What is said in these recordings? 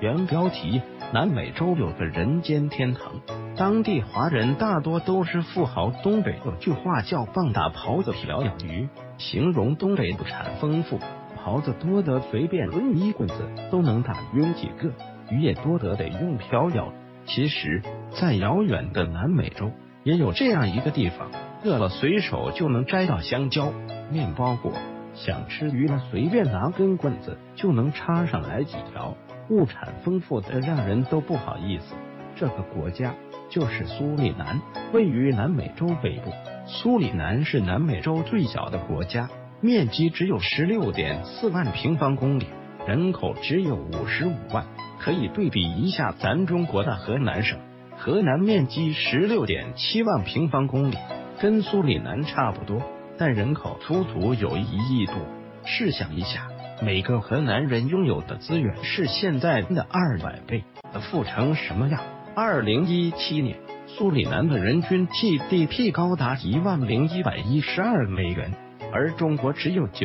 原标题：南美洲有个人间天堂。当地华人大多都是富豪。东北有句话叫棒打狍子瓢舀鱼，形容东北物产丰富，狍子多得随便抡一棍子都能打晕几个，鱼也多得得用瓢舀。其实在遥远的南美洲也有这样一个地方，饿了随手就能摘到香蕉、面包果，想吃鱼了随便拿根棍子就能插上来几条，物产丰富的让人都不好意思。这个国家就是苏里南，位于南美洲北部。苏里南是南美洲最小的国家，面积只有 16.4 万平方公里，人口只有55万。可以对比一下咱中国的河南省，河南面积 16.7 万平方公里，跟苏里南差不多，但人口足足有1亿多。试想一下，每个河南人拥有的资源是现在的200倍，富成什么样？2017年，苏里南的人均 GDP 高达10112美元，而中国只有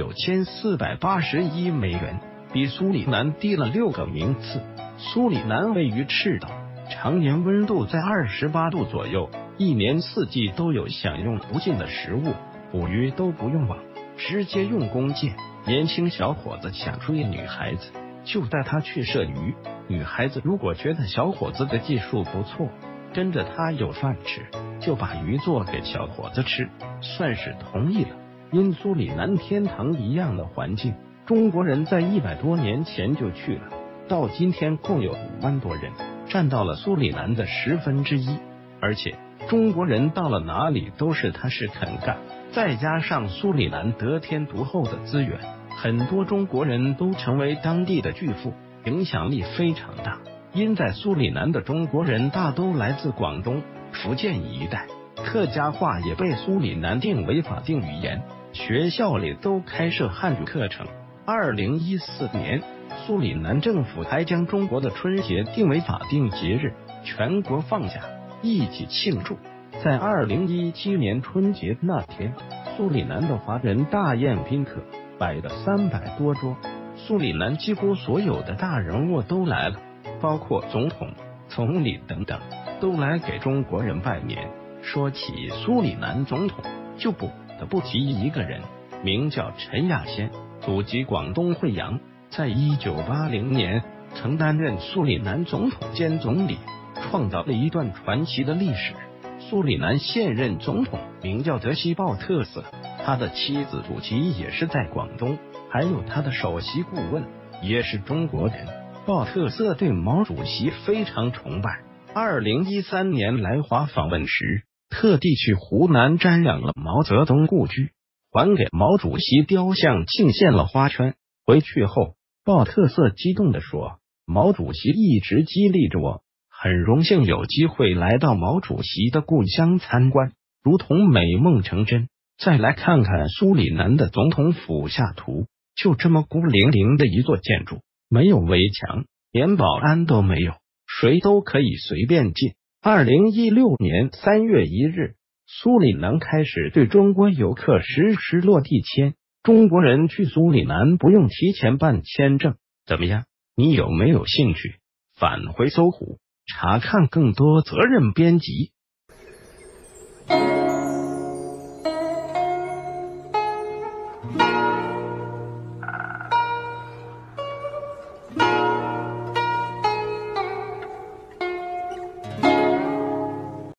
9481美元，比苏里南低了6个名次。苏里南位于赤道，常年温度在28度左右，一年四季都有享用不尽的食物，捕鱼都不用网，直接用弓箭。年轻小伙子想追女孩子，就带她去射鱼。女孩子如果觉得小伙子的技术不错，跟着他有饭吃，就把鱼做给小伙子吃，算是同意了。因苏里南天堂一样的环境，中国人在100多年前就去了，到今天共有5万多人，占到了苏里南的1/10。而且中国人到了哪里都是踏实肯干，再加上苏里南得天独厚的资源，很多中国人都成为当地的巨富，影响力非常大。因在苏里南的中国人大都来自广东、福建一带，客家话也被苏里南定为法定语言，学校里都开设汉语课程。2014年，苏里南政府还将中国的春节定为法定节日，全国放假一起庆祝。在2017年春节那天，苏里南的华人大宴宾客，摆了300多桌，苏里南几乎所有的大人物都来了，包括总统、总理等等，都来给中国人拜年。说起苏里南总统，就不得不提一个人，名叫陈亚先，祖籍广东惠阳，在1980年曾担任苏里南总统兼总理，创造了一段传奇的历史。苏里南现任总统名叫德西鲍特瑟，他的妻子祖籍也是在广东，还有他的首席顾问也是中国人。鲍特瑟对毛主席非常崇拜，2013年来华访问时，特地去湖南瞻仰了毛泽东故居，还给毛主席雕像敬献了花圈。回去后，鲍特瑟激动地说：“毛主席一直激励着我，很荣幸有机会来到毛主席的故乡参观，如同美梦成真。”再来看看苏里南的总统府下图，就这么孤零零的一座建筑，没有围墙，连保安都没有，谁都可以随便进。2016年3月1日，苏里南开始对中国游客实施落地签，中国人去苏里南不用提前办签证。怎么样？你有没有兴趣？返回搜狐查看更多责任编辑。